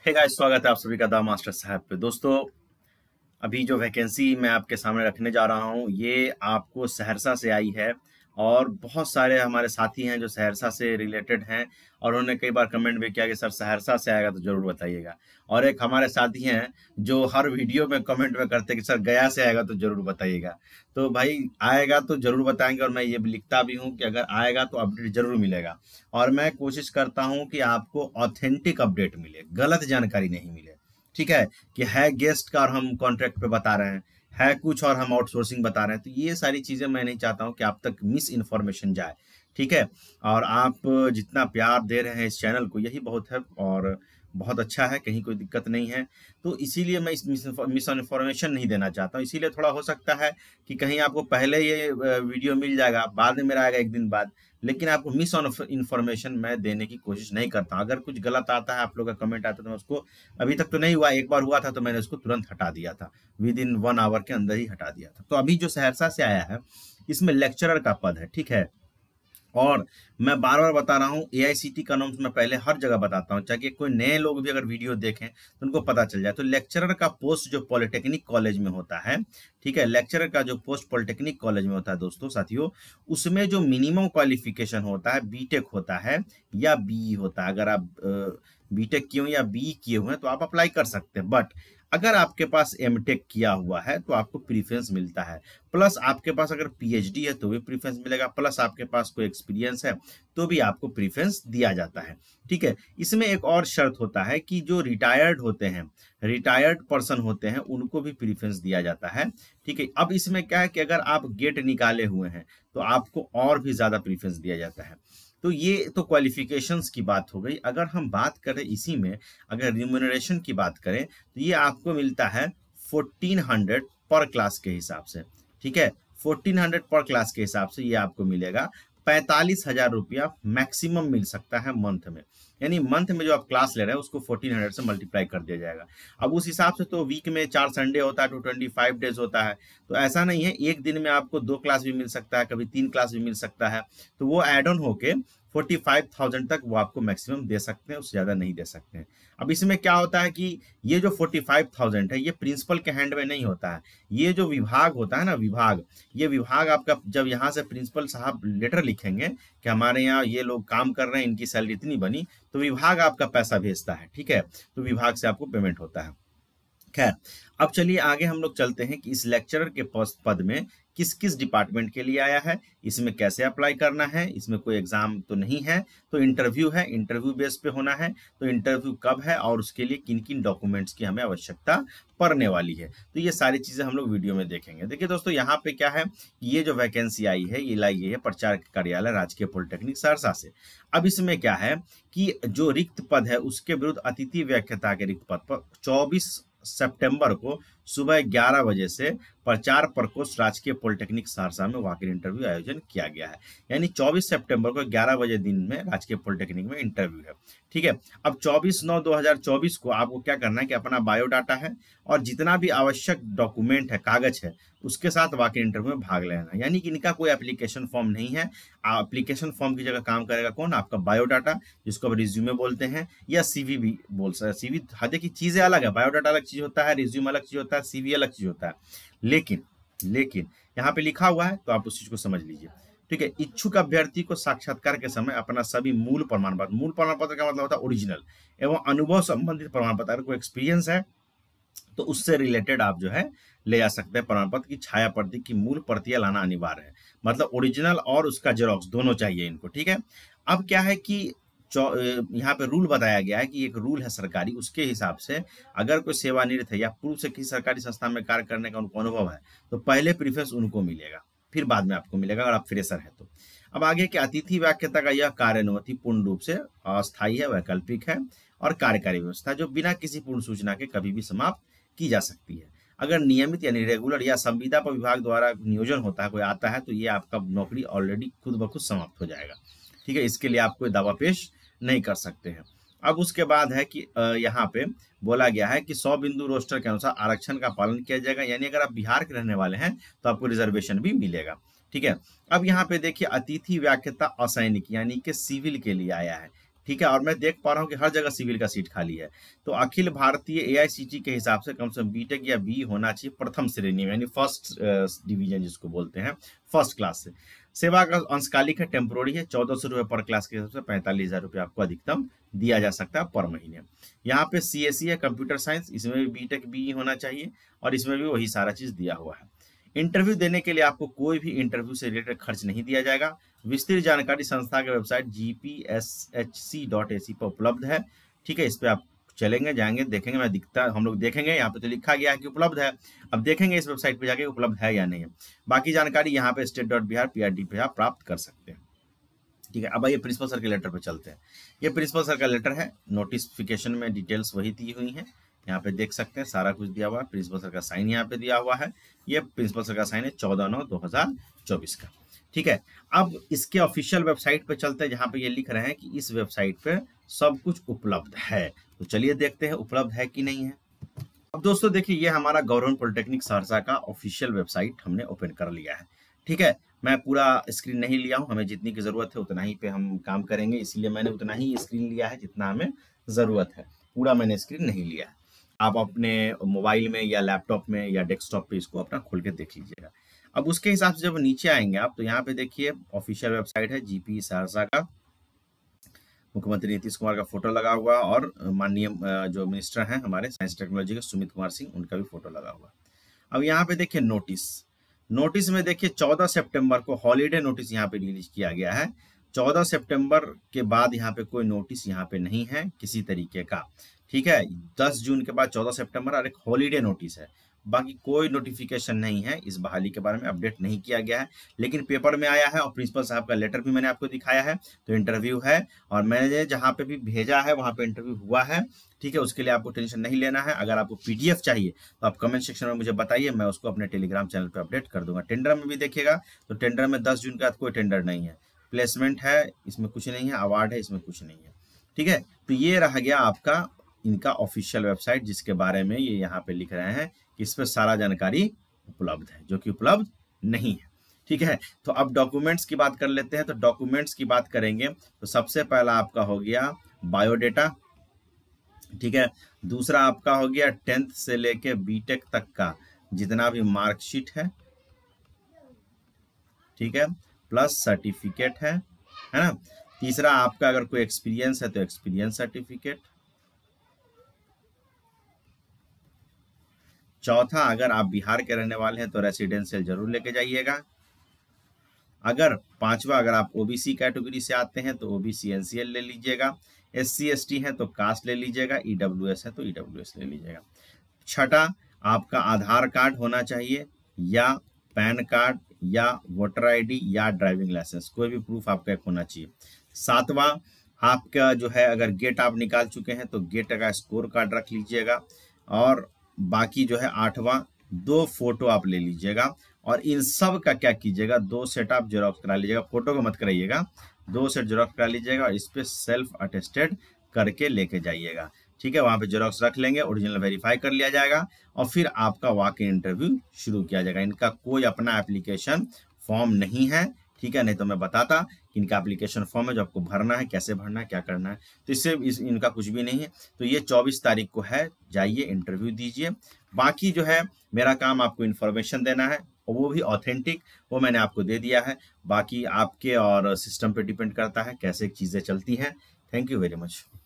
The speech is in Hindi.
हे गाइस, स्वागत है आप सभी का द मास्टर साहब पे। दोस्तों, अभी जो वैकेंसी मैं आपके सामने रखने जा रहा हूँ ये आपको सहरसा से आई है। और बहुत सारे हमारे साथी हैं जो सहरसा से रिलेटेड हैं और उन्होंने कई बार कमेंट भी किया कि सर सहरसा से आएगा तो ज़रूर बताइएगा। और एक हमारे साथी हैं जो हर वीडियो में कमेंट में करते हैं कि सर गया से आएगा तो ज़रूर बताइएगा। तो भाई आएगा तो ज़रूर बताएंगे, और मैं ये भी लिखता भी हूँ कि अगर आएगा तो अपडेट ज़रूर मिलेगा। और मैं कोशिश करता हूँ कि आपको ऑथेंटिक अपडेट मिले, गलत जानकारी नहीं मिले। ठीक है, कि है गेस्ट का और हम कॉन्ट्रैक्ट पे बता रहे हैं, है कुछ और हम आउटसोर्सिंग बता रहे हैं। तो ये सारी चीज़ें मैं नहीं चाहता हूँ कि आप तक मिस इन्फॉर्मेशन जाए। ठीक है, और आप जितना प्यार दे रहे हैं इस चैनल को यही बहुत है और बहुत अच्छा है, कहीं कोई दिक्कत नहीं है। तो इसीलिए मैं इस मिस इन्फॉर्मेशन नहीं देना चाहता हूँ। इसीलिए थोड़ा हो सकता है कि कहीं आपको पहले ये वीडियो मिल जाएगा, बाद में मेरा आएगा एक दिन बाद, लेकिन आपको मिस इन्फॉर्मेशन मैं देने की कोशिश नहीं करता। अगर कुछ गलत आता है, आप लोगों का कमेंट आता है, तो मैं उसको, अभी तक तो नहीं हुआ, एक बार हुआ था तो मैंने उसको तुरंत हटा दिया था, विद इन 1 आवर के अंदर ही हटा दिया था। तो अभी जो सहरसा से आया है इसमें लेक्चरर का पद है। ठीक है, और मैं बार बार बता रहा हूँ एआईसीटी का नाम मैं पहले हर जगह बताता हूँ, ताकि कोई नए लोग भी अगर वीडियो देखें तो उनको पता चल जाए। तो लेक्चरर का पोस्ट जो पॉलिटेक्निक कॉलेज में होता है, ठीक है, लेक्चरर का जो पोस्ट पॉलिटेक्निक कॉलेज में होता है दोस्तों साथियों, उसमें जो मिनिमम क्वालिफिकेशन होता है बीटेक होता है या बीई होता है। अगर आप बीटेक किए हुए या बीई किए हुए हैं तो आप अप्लाई कर सकते हैं, बट अगर आपके पास एमटेक किया हुआ है तो आपको प्रीफरेंस मिलता है। प्लस आपके पास अगर पीएचडी है तो भी प्रीफरेंस मिलेगा, प्लस आपके पास कोई एक्सपीरियंस है तो भी आपको प्रीफरेंस दिया जाता है। ठीक है, इसमें एक और शर्त होता है कि जो रिटायर्ड होते हैं, रिटायर्ड पर्सन होते हैं, उनको भी प्रीफरेंस दिया जाता है। ठीक है, अब इसमें क्या है कि अगर आप गेट निकाले हुए हैं तो आपको और भी ज्यादा प्रीफरेंस दिया जाता है। तो ये तो क्वालिफिकेशंस की बात हो गई। अगर हम बात करें इसी में, अगर रिम्यूनरेशन की बात करें तो ये आपको मिलता है 1400 पर क्लास के हिसाब से। ठीक है, 1400 पर क्लास के हिसाब से ये आपको मिलेगा। 45,000 रुपया मैक्सिमम मिल सकता है मंथ में, यानी मंथ में जो आप क्लास ले रहे हैं उसको 1400 से मल्टीप्लाई कर दिया जाएगा। अब उस हिसाब से तो वीक में 4 संडे होता है, 225 डेज होता है। तो ऐसा नहीं है, एक दिन में आपको 2 क्लास भी मिल सकता है, कभी 3 क्लास भी मिल सकता है। तो वो एड ऑन होके 45,000 तक वो आपको मैक्सिमम दे सकते हैं, उससे ज़्यादा नहीं दे सकते हैं। अब इसमें क्या होता है कि ये जो 45,000 है ये प्रिंसिपल के हैंड में नहीं होता है। ये जो विभाग होता है ना, विभाग, ये विभाग आपका जब यहाँ से प्रिंसिपल साहब लेटर लिखेंगे कि हमारे यहाँ ये लोग काम कर रहे हैं, इनकी सैलरी इतनी बनी, तो विभाग आपका पैसा भेजता है। ठीक है, तो विभाग से आपको पेमेंट होता है। खैर, अब चलिए आगे हम लोग चलते हैं कि इस लेक्चरर के पद में किस किस डिपार्टमेंट के लिए आया है, इसमें कैसे अप्लाई करना है। इसमें कोई एग्जाम तो नहीं है, तो इंटरव्यू है, इंटरव्यू बेस पे होना है। तो इंटरव्यू कब है और उसके लिए किन किन डॉक्यूमेंट्स की हमें आवश्यकता पड़ने वाली है, तो ये सारी चीजें हम लोग वीडियो में देखेंगे। देखिए दोस्तों, यहाँ पे क्या है, ये जो वैकेंसी आई है ये लाई गई है प्रचार कार्यालय राजकीय पॉलिटेक्निक सहरसा से। अब इसमें क्या है कि जो रिक्त पद है उसके विरुद्ध अतिथि व्याख्याता के रिक्त पद पर 24 सितंबर को सुबह 11 बजे से प्रचार प्रकोष्ठ राजकीय पॉलिटेक्निक सहरसा में वॉक-इन इंटरव्यू आयोजन किया गया है। यानी 24 सितंबर को 11 बजे दिन में राजकीय पॉलिटेक्निक में इंटरव्यू है। ठीक है, अब 24/9/2024 को आपको क्या करना है कि अपना बायोडाटा है और जितना भी आवश्यक डॉक्यूमेंट है, कागज है, उसके साथ वॉक-इन इंटरव्यू में भाग लेना है। यानी कि इनका कोई एप्लीकेशन फॉर्म नहीं है। एप्लीकेशन फॉर्म की जगह काम करेगा कौन, आपका बायोडाटा, जिसको रिज्यूमे बोलते हैं या सीवी भी बोल सकते हैं। सीवी, देखिए चीजें अलग है, बायोडाटा अलग चीज होता है, रिज्यूम अलग चीज होता है, सीवी अलग चीज होता है। लेकिन यहाँ पे लिखा हुआ है तो आप उस चीज को समझ लीजिए। ठीक है, इच्छुक अभ्यर्थी को साक्षात्कार के समय अपना सभी मूल प्रमाण पत्र का मतलब होता है ओरिजिनल एवं अनुभव संबंधित प्रमाण पत्र, अगर कोई एक्सपीरियंस है तो उससे रिलेटेड आप जो है ले जा सकते हैं। प्रमाण पत्र की छाया प्रति की मूल प्रतियां लाना अनिवार्य है, मतलब ओरिजिनल और उसका जेरोक्स दोनों चाहिए इनको। ठीक है, अब क्या है कि यहाँ पे रूल बताया गया है कि एक रूल है सरकारी, उसके हिसाब से अगर कोई सेवानिवृत्त है या पूर्व से किसी सरकारी संस्था में कार्य करने का उनको अनुभव है तो पहले प्रीफरेंस उनको मिलेगा, फिर बाद में आपको मिलेगा अगर आप फ्रेशर है तो। अब आगे के अतिथि व्याख्याता का यह कार्यानुमति पूर्ण रूप से अस्थायी है, वैकल्पिक है और कार्यकारी व्यवस्था जो बिना किसी पूर्ण सूचना के कभी भी समाप्त की जा सकती है। अगर नियमित यानी रेगुलर या संविदा पर विभाग द्वारा नियोजन होता है, कोई आता है, तो ये आपका नौकरी ऑलरेडी खुद ब खुद समाप्त हो जाएगा। ठीक है, इसके लिए आप कोई दावा पेश नहीं कर सकते हैं। अब उसके बाद है कि यहाँ पे बोला गया है कि 100 बिंदु रोस्टर के अनुसार आरक्षण का पालन किया जाएगा, यानी अगर आप बिहार के रहने वाले हैं तो आपको रिजर्वेशन भी मिलेगा। ठीक है, अब यहाँ पे देखिए अतिथि व्याख्याता असैनिक यानी कि सिविल के लिए आया है। ठीक है, और मैं देख पा रहा हूँ कि हर जगह सिविल का सीट खाली है। तो अखिल भारतीय एआईसीटी के हिसाब से कम से कम बीटेक या बी होना चाहिए प्रथम श्रेणी में, यानी फर्स्ट डिवीजन जिसको बोलते हैं, फर्स्ट क्लास से। सेवा का अंशकालिक है, टेम्पोररी है, 1400 रुपये पर क्लास के हिसाब से 45,000 रुपये आपको अधिकतम दिया जा सकता है पर महीने। यहाँ पे सीएससी है, कंप्यूटर साइंस, इसमें भी बीटेक बी होना चाहिए और इसमें भी वही सारा चीज दिया हुआ है। इंटरव्यू देने के लिए आपको कोई भी इंटरव्यू से रिलेटेड खर्च नहीं दिया जाएगा। विस्तृत जानकारी संस्था के वेबसाइट gpshc.ac पर उपलब्ध है। ठीक है, इस पे आप चलेंगे, जाएंगे, देखेंगे, मैं दिखता हम लोग देखेंगे, यहाँ पे तो लिखा गया है कि उपलब्ध है। अब देखेंगे इस वेबसाइट पे जाके उपलब्ध है या नहीं है। बाकी जानकारी यहाँ पे state.bihar.pid पे आप प्राप्त कर सकते हैं। ठीक है, अब आइए प्रिंसिपल सर के लेटर पे चलते हैं। ये प्रिंसिपल सर का लेटर है, नोटिफिकेशन में डिटेल्स वही दी हुई हैं, यहाँ पे देख सकते हैं सारा कुछ दिया हुआ है। प्रिंसिपल सर का साइन यहाँ पे दिया हुआ है, ये प्रिंसिपल सर का साइन है 14/9/2024 का। ठीक है, अब इसके ऑफिशियल वेबसाइट पे चलते हैं, जहाँ पे ये लिख रहे हैं कि इस वेबसाइट पे सब कुछ उपलब्ध है। तो चलिए देखते हैं उपलब्ध है कि नहीं है। अब दोस्तों देखिए, ये हमारा गवर्नमेंट पॉलिटेक्निक सहरसा का ऑफिशियल वेबसाइट हमने ओपन कर लिया है। ठीक है, मैं पूरा स्क्रीन नहीं लिया हूँ, हमें जितनी की जरूरत है उतना ही पे हम काम करेंगे, इसलिए मैंने उतना ही स्क्रीन लिया है जितना हमें जरूरत है, पूरा मैंने स्क्रीन नहीं लिया है। आप अपने मोबाइल में या लैपटॉप में या डेस्कटॉप पे इसको अपना खोल के देख लीजिएगा। अब उसके हिसाब से जब नीचे आएंगे आप, तो यहाँ पे देखिए ऑफिशियल वेबसाइट है जीपी सहरसा का, मुख्यमंत्री नीतीश कुमार का फोटो लगा हुआ और माननीय जो मिनिस्टर हैं हमारे साइंस टेक्नोलॉजी के सुमित कुमार सिंह, उनका भी फोटो लगा हुआ। अब यहाँ पे देखिए नोटिस में देखिए 14 सितंबर को हॉलीडे नोटिस यहाँ पे रिलीज किया गया है। 14 सितंबर के बाद यहाँ पे कोई नोटिस यहाँ पे नहीं है किसी तरीके का। ठीक है, 10 जून के बाद 14 सितंबर और एक हॉलीडे नोटिस है, बाकी कोई नोटिफिकेशन नहीं है, इस बहाली के बारे में अपडेट नहीं किया गया है। लेकिन पेपर में आया है और प्रिंसिपल साहब का लेटर भी मैंने आपको दिखाया है, तो इंटरव्यू है और मैंने जहाँ पे भी भेजा है वहाँ पे इंटरव्यू हुआ है। ठीक है, उसके लिए आपको टेंशन नहीं लेना है। अगर आपको पीडीएफ चाहिए तो आप कमेंट सेक्शन में मुझे बताइए, मैं उसको अपने टेलीग्राम चैनल पे अपडेट कर दूंगा। टेंडर में भी देखिएगा तो टेंडर में 10 जून के बाद कोई टेंडर नहीं है, प्लेसमेंट है इसमें कुछ नहीं है, अवार्ड है इसमें कुछ नहीं है। ठीक है, तो ये रह गया आपका इनका ऑफिशियल वेबसाइट, जिसके बारे में ये यहाँ पे लिख रहे हैं कि इस पर सारा जानकारी उपलब्ध है, जो कि उपलब्ध नहीं है। ठीक है, तो अब डॉक्यूमेंट्स की बात कर लेते हैं। तो डॉक्यूमेंट्स की बात करेंगे तो सबसे पहला आपका हो गया बायोडेटा। ठीक है, दूसरा आपका हो गया 10th से लेके बीटेक तक का जितना भी मार्कशीट है, ठीक है, प्लस सर्टिफिकेट है ना। तीसरा आपका अगर कोई एक्सपीरियंस है तो एक्सपीरियंस सर्टिफिकेट। चौथा, अगर आप बिहार के रहने वाले हैं तो रेसिडेंशियल जरूर लेके जाइएगा। अगर पांचवा, अगर आप ओबीसी कैटेगरी से आते हैं तो ओबीसी एनसीएल ले लीजिएगा। एससी एसटी है तो कास्ट ले लीजिएगा, ईडब्ल्यूएस है तो ईडब्ल्यूएस ले लीजिएगा। छठा, आपका आधार कार्ड होना चाहिए या पैन कार्ड या वोटर आईडी या ड्राइविंग लाइसेंस, कोई भी प्रूफ आपका एक होना चाहिए। सातवां, आपका जो है अगर गेट आप निकाल चुके हैं तो गेट का स्कोर कार्ड रख लीजिएगा। और बाकी जो है आठवां, 2 फोटो आप ले लीजिएगा और इन सब का क्या कीजिएगा, 2 सेट आप जेरोक्स करा लीजिएगा, फोटो को मत कराइएगा, 2 सेट जेरोक्स करा लीजिएगा और इस पे सेल्फ अटेस्टेड करके लेके जाइएगा। ठीक है, वहां पे जेरोक्स रख लेंगे, ओरिजिनल वेरीफाई कर लिया जाएगा और फिर आपका वॉक इन इंटरव्यू शुरू किया जाएगा। इनका कोई अपना एप्लीकेशन फॉर्म नहीं है, ठीक है, नहीं तो मैं बताता कि इनका एप्लीकेशन फॉर्म है जो आपको भरना है, कैसे भरना है, क्या करना है, तो इससे इनका कुछ भी नहीं है। तो ये 24 तारीख को है, जाइए इंटरव्यू दीजिए। बाकी जो है मेरा काम आपको इन्फॉर्मेशन देना है और वो भी ऑथेंटिक, वो मैंने आपको दे दिया है। बाकी आपके और सिस्टम पे डिपेंड करता है कैसे चीज़ें चलती हैं। Thank you very much.